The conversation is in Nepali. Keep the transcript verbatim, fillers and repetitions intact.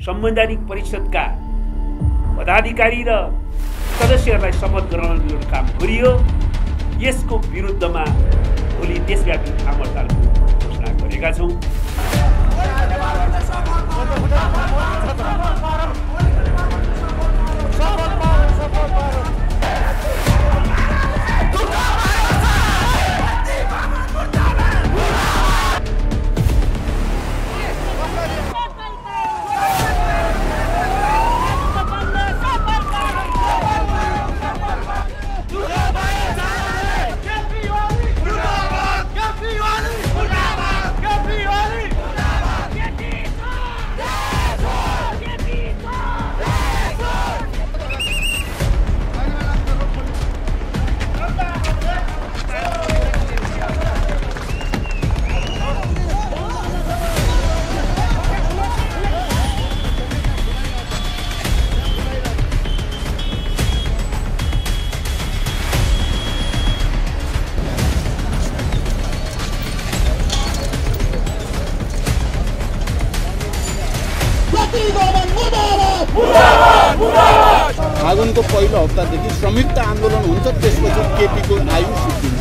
संवैधानिक परिषदका पदाधिकारी र सदस्यहरूलाई शपथ गराउने काम गरियो। यसको विरुद्धमा भोलि देशव्यापी थाम हडतालको घोषणा गरेका छौँ। फागुनको पहिलो हप्तादेखि संयुक्त आन्दोलन हुन्छ, त्यसपछि केपीको आयु सिद्धिन्छ।